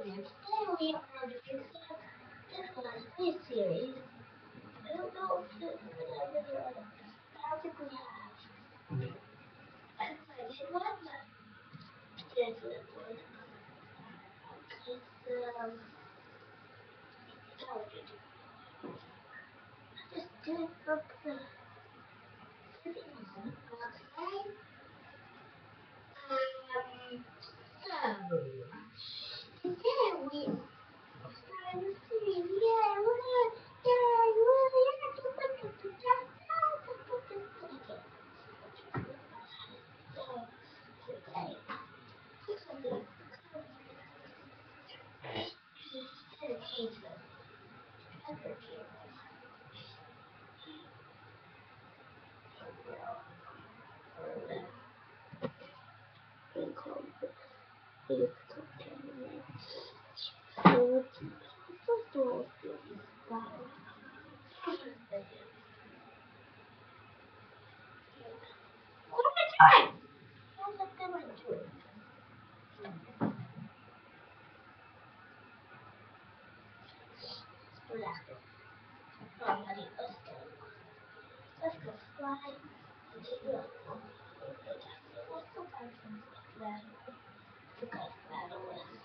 we are doing this one this series. I don't know if this is another video. I don't think we have. I did one, but there's another one. Just do it from the sitting on outside. So yeah, we started the series. Yeah, we're gonna Let's go slide and take it up. Let's go find some battle. Forgot battle list.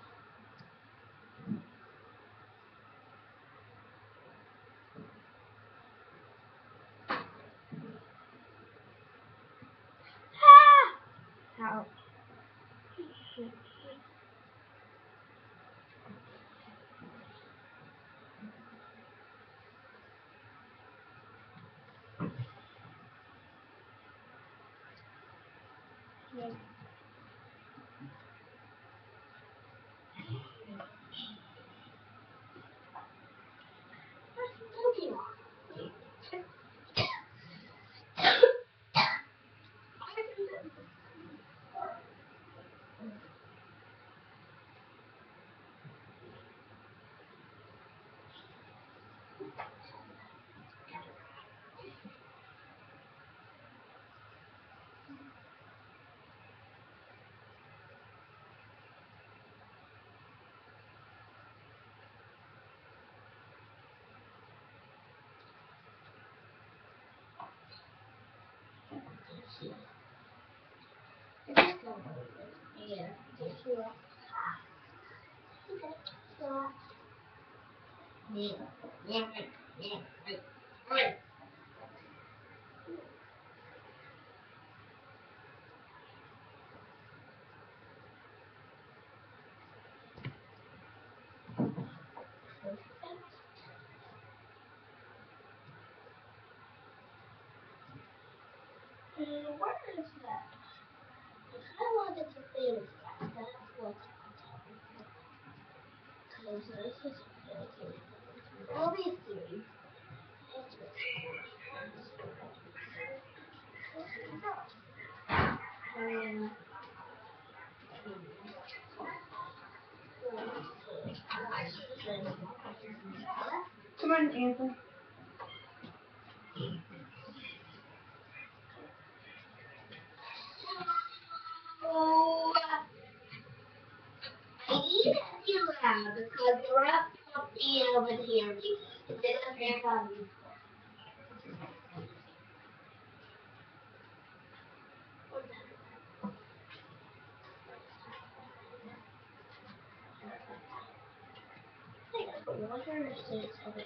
How? Yeah. Where is that? I wanted to play this guy. That's what's because this is all these series. Come on, Anthony. So, I need to be loud because the rest won't be able to hear me. If they don't hear me. Water is so excited.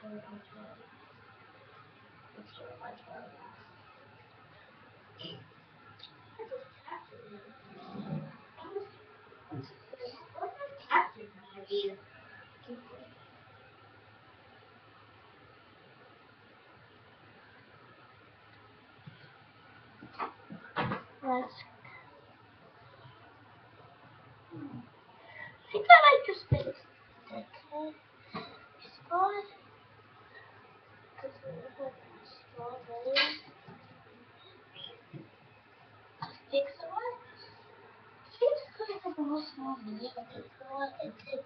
Let's. I think I like this space. Okay. Spot. Because we have strawberries. Pixelmon. It's kind of a real small video of Pixelmon. It's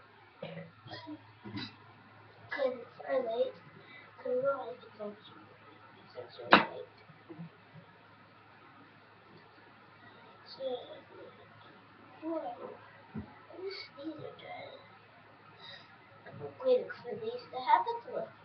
because it's very late. Because we don't like to go to it's really late. So, whoa. These are dead. I'm waiting for these to happen to us.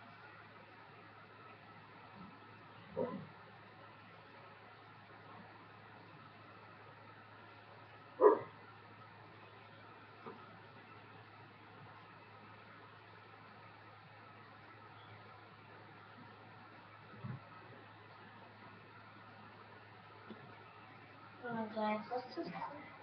Alright guys, let's just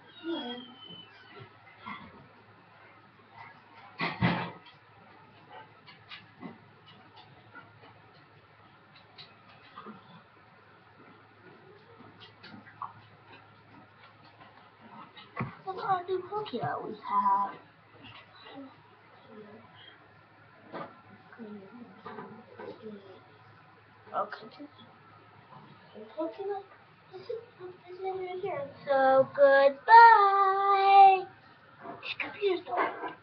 look at our new cookie that we have. Okay. This is right here. So goodbye. Computer's not.